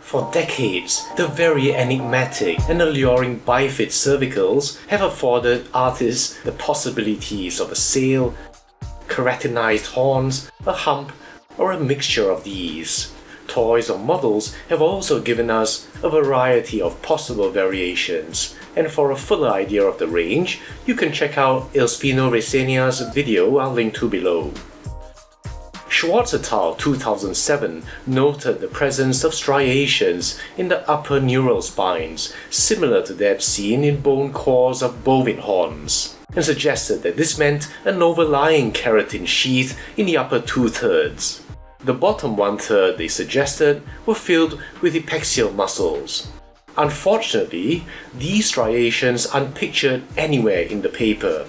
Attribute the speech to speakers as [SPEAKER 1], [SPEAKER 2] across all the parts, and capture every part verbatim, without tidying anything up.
[SPEAKER 1] For decades, the very enigmatic and alluring bifid cervicals have afforded artists the possibilities of a sail, keratinized horns, a hump, or a mixture of these. Toys or models have also given us a variety of possible variations, and for a fuller idea of the range, you can check out Ilspino Resenia's video I'll link to below. Schwartz et al. two thousand seven noted the presence of striations in the upper neural spines, similar to that seen in bone cores of bovine horns, and suggested that this meant an overlying keratin sheath in the upper two-thirds. The bottom one-third, they suggested, were filled with epexial muscles. Unfortunately, these striations aren't pictured anywhere in the paper.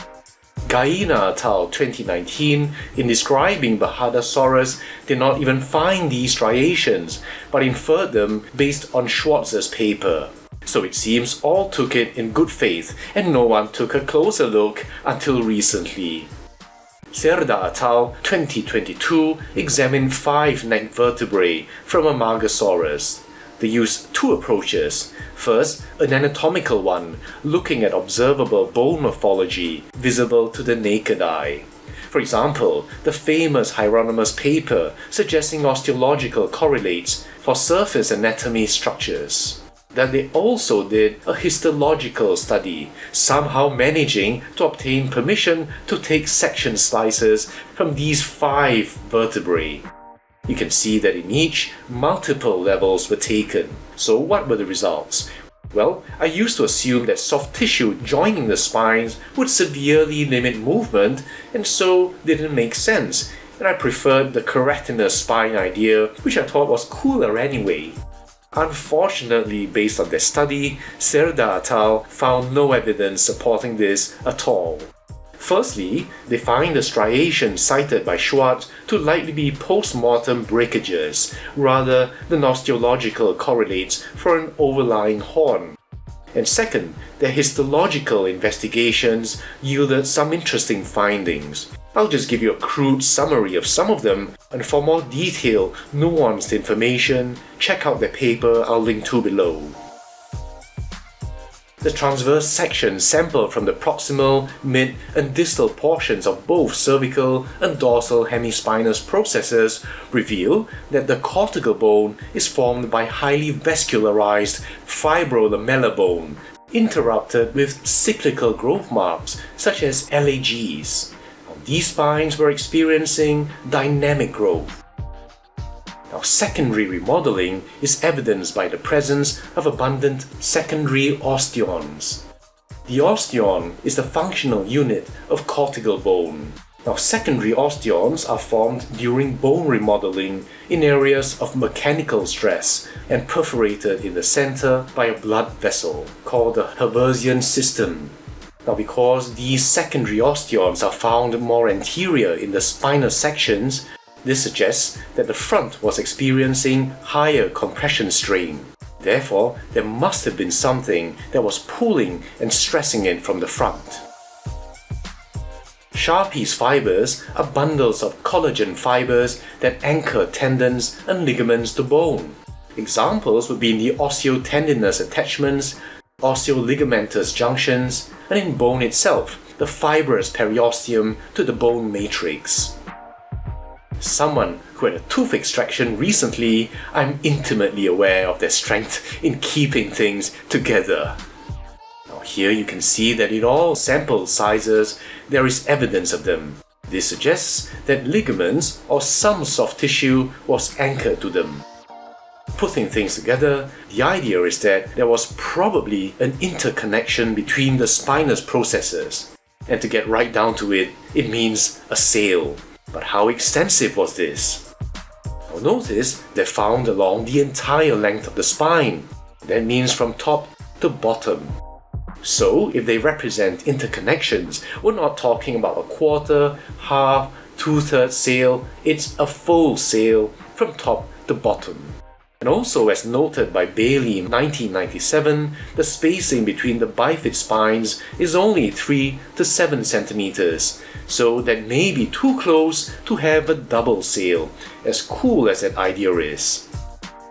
[SPEAKER 1] Gaina et al. twenty nineteen, in describing Bahadasaurus, did not even find these striations, but inferred them based on Schwartz's paper. So it seems all took it in good faith, and no one took a closer look until recently. Cerda et al. twenty twenty-two examined five neck vertebrae from Amargasaurus. They used two approaches. First, an anatomical one, looking at observable bone morphology visible to the naked eye. For example, the famous Hieronymus paper suggesting osteological correlates for surface anatomy structures. That they also did a histological study, somehow managing to obtain permission to take section slices from these five vertebrae. You can see that in each, multiple levels were taken. So what were the results? Well, I used to assume that soft tissue joining the spines would severely limit movement, and so didn't make sense, and I preferred the keratinous spine idea, which I thought was cooler anyway. Unfortunately, based on their study, Cerda et al. Found no evidence supporting this at all. Firstly, they find the striations cited by Schwartz to likely be post-mortem breakages, rather than osteological correlates for an overlying horn. And second, their histological investigations yielded some interesting findings. I'll just give you a crude summary of some of them, and for more detailed, nuanced information, check out their paper I'll link to below. The transverse sections sampled from the proximal, mid, and distal portions of both cervical and dorsal hemispinous processes reveal that the cortical bone is formed by highly vascularized fibrolamellar bone, interrupted with cyclical growth marks such as L A Gs. These spines were experiencing dynamic growth. Now, secondary remodeling is evidenced by the presence of abundant secondary osteons. The osteon is the functional unit of cortical bone. Now, secondary osteons are formed during bone remodeling in areas of mechanical stress and perforated in the center by a blood vessel called the Haversian system. Now, because these secondary osteons are found more anterior in the spinous sections, this suggests that the front was experiencing higher compression strain. Therefore, there must have been something that was pulling and stressing it from the front. Sharpey's fibers are bundles of collagen fibers that anchor tendons and ligaments to bone. Examples would be in the osteotendinous attachments, osteoligamentous junctions, and in bone itself, the fibrous periosteum to the bone matrix. Someone who had a tooth extraction recently, I'm intimately aware of their strength in keeping things together. Now here you can see that in all sample sizes, there is evidence of them. This suggests that ligaments or some soft tissue was anchored to them. Putting things together, the idea is that there was probably an interconnection between the spinous processes. And to get right down to it, it means a sail. But how extensive was this? Now notice they're found along the entire length of the spine. That means from top to bottom. So if they represent interconnections, we're not talking about a quarter, half, two-thirds sail, it's a full sail from top to bottom. And also, as noted by Bailey in nineteen ninety-seven, the spacing between the bifid spines is only three to seven centimeters, so that may be too close to have a double sail, as cool as that idea is.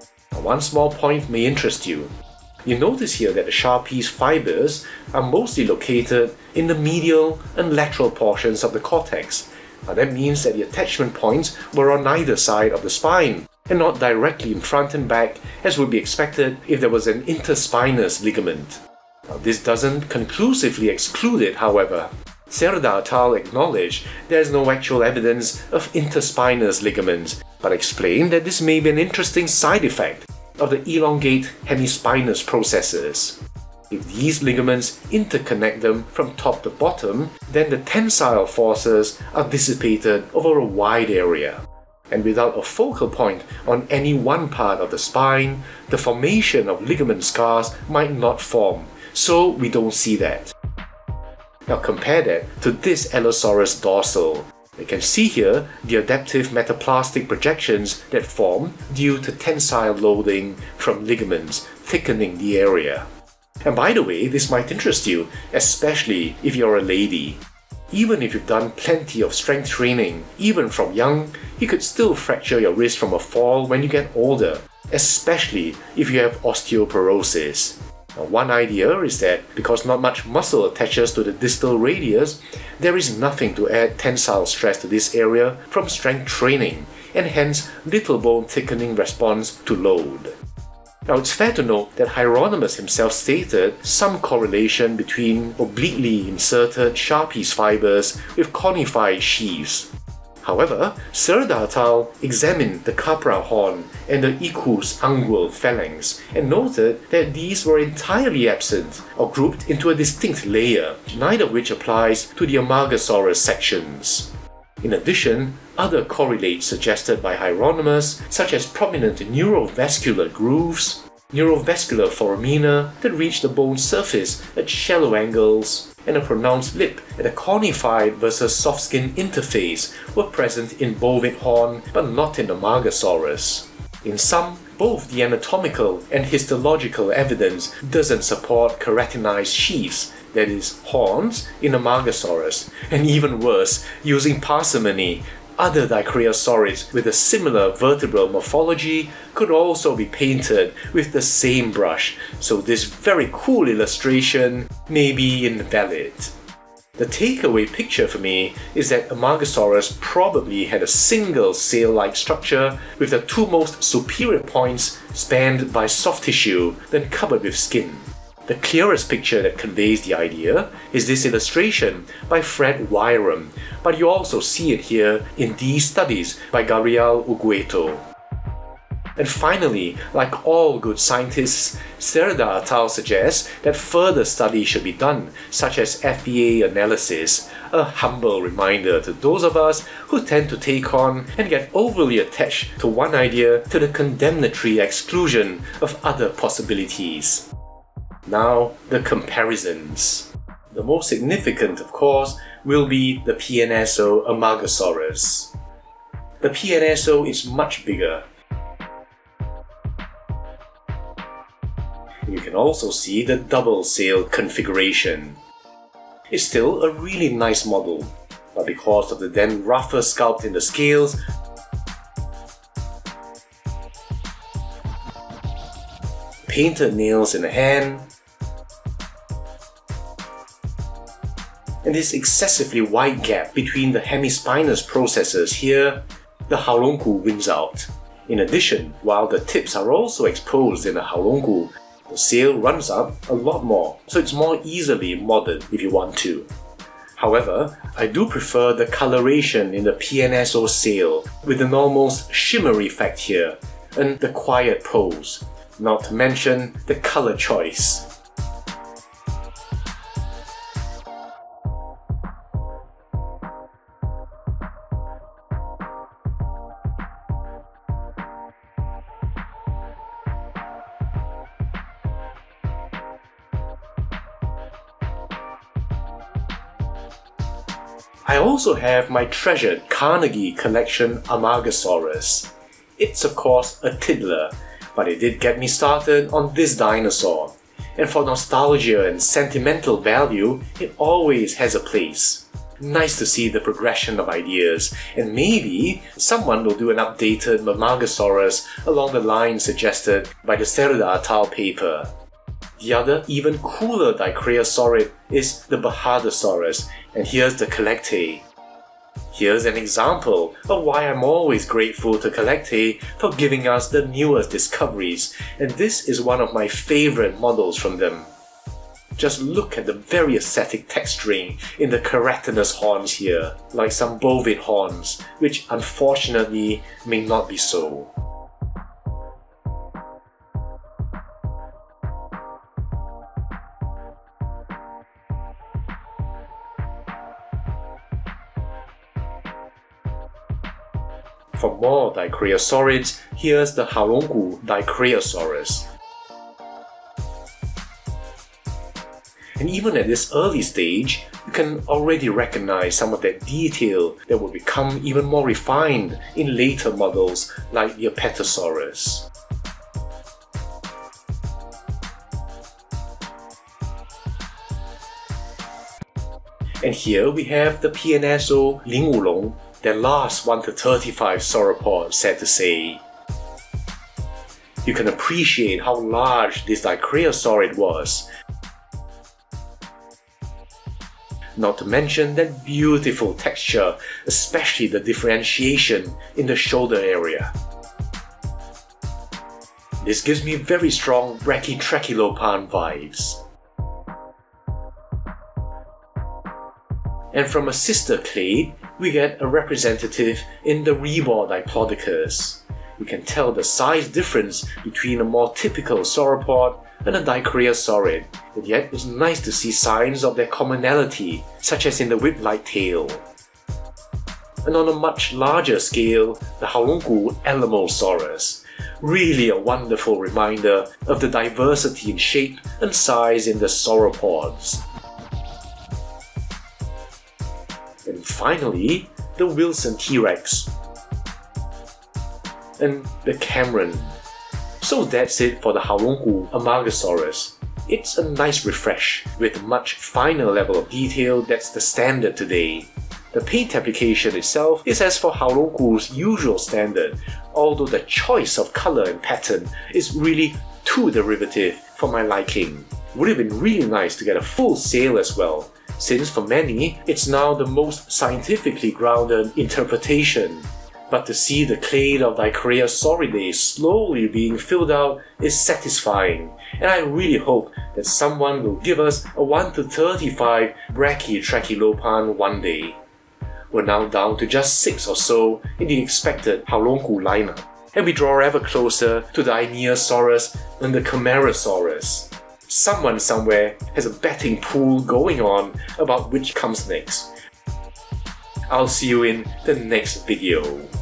[SPEAKER 1] One small point may interest you. You notice here that the sharpie's fibers are mostly located in the medial and lateral portions of the cortex. Now that means that the attachment points were on either side of the spine, and not directly in front and back as would be expected if there was an interspinous ligament. Now this doesn't conclusively exclude it, however. Cerda et al. Acknowledge there is no actual evidence of interspinous ligaments, but explain that this may be an interesting side effect of the elongate hemispinous processes. If these ligaments interconnect them from top to bottom, then the tensile forces are dissipated over a wide area. And without a focal point on any one part of the spine, the formation of ligament scars might not form, so we don't see that. Now compare that to this Allosaurus dorsal. You can see here the adaptive metaplastic projections that form due to tensile loading from ligaments thickening the area. And by the way, this might interest you, especially if you're a lady. Even if you've done plenty of strength training, even from young, you could still fracture your wrist from a fall when you get older, especially if you have osteoporosis. Now, one idea is that because not much muscle attaches to the distal radius, there is nothing to add tensile stress to this area from strength training, and hence little bone thickening response to load. Now it's fair to note that Hieronymus himself stated some correlation between obliquely inserted Sharpie's fibers with conified sheaths. However, Cerda et al. Examined the Capra horn and the Equus ungual phalanx and noted that these were entirely absent or grouped into a distinct layer, neither of which applies to the Amargasaurus sections. In addition, other correlates suggested by Hieronymus, such as prominent neurovascular grooves, neurovascular foramina that reach the bone surface at shallow angles, and a pronounced lip at a conified versus soft skin interface were present in bovid horn but not in Amargasaurus. In sum, both the anatomical and histological evidence doesn't support keratinized sheaths, that is, horns, in Amargasaurus, and even worse, using parsimony, other Dicraeosaurids with a similar vertebral morphology could also be painted with the same brush, so this very cool illustration may be invalid. The takeaway picture for me is that Amargasaurus probably had a single sail-like structure with the two most superior points spanned by soft tissue, then covered with skin. The clearest picture that conveys the idea is this illustration by Fred Wyram, but you also see it here in these studies by Gabriel Ugueto. And finally, like all good scientists, Cerda et al. Suggests that further study should be done, such as F B A analysis, a humble reminder to those of us who tend to take on and get overly attached to one idea to the condemnatory exclusion of other possibilities. Now, the comparisons. The most significant, of course, will be the P N S O Amargasaurus. The P N S O is much bigger. You can also see the double sail configuration. It's still a really nice model, but because of the then rougher sculpt in the scales, painted nails in the hand, and this excessively wide gap between the hemispinous processes here, the Haolongku wins out. In addition, while the tips are also exposed in the Haolongku, the sail runs up a lot more, so it's more easily modded if you want to. However, I do prefer the coloration in the P N S O sail, with an almost shimmery effect here, and the quiet pose, not to mention the color choice. I also have my treasured Carnegie collection Amargasaurus. It's of course a tiddler, but it did get me started on this dinosaur, and for nostalgia and sentimental value, it always has a place. nice to see the progression of ideas, and maybe someone will do an updated Mamagosaurus along the lines suggested by the Cerda et al. Paper. The other, even cooler Dicraeosaurid is the Bahadosaurus, and here's the Collectae. Here's an example of why I'm always grateful to Collectae for giving us the newest discoveries, and this is one of my favorite models from them. Just look at the very aesthetic texturing in the keratinous horns here, like some bovine horns, which unfortunately may not be so. For more Dicraeosaurids, here's the Halonggu Dicraeosaurus. And even at this early stage, you can already recognize some of that detail that will become even more refined in later models like the Apatosaurus. And here we have the P N S O Lingwulong, their last one to thirty-five sauropod, sad to say. You can appreciate how large this Dicraeosaurid was. Not to mention that beautiful texture, especially the differentiation in the shoulder area. This gives me very strong Brachytrachelopan vibes. And from a sister clade, we get a representative in the Rebor Diplodocus. You can tell the size difference between a more typical sauropod and a Dicraeosaurid, but yet it's nice to see signs of their commonality, such as in the whip-like tail. And on a much larger scale, the Halonggu Alamosaurus. Really a wonderful reminder of the diversity in shape and size in the sauropods. And finally, the Wilson T-Rex and the Cameron. So that's it for the Halonggu Amargasaurus. It's a nice refresh, with a much finer level of detail that's the standard today. The paint application itself is as for Halonggu's usual standard, although the choice of colour and pattern is really too derivative for my liking. Would have been really nice to get a full sail as well, since for many, it's now the most scientifically grounded interpretation. But to see the clade of Dicraeosauridae slowly being filled out is satisfying, and I really hope that someone will give us a one to thirty-five Brachytrachelopan one day. We're now down to just six or so in the expected Halonggu lineup, and we draw ever closer to the Aeneosaurus and the Camarasaurus. Someone somewhere has a betting pool going on about which comes next. I'll see you in the next video.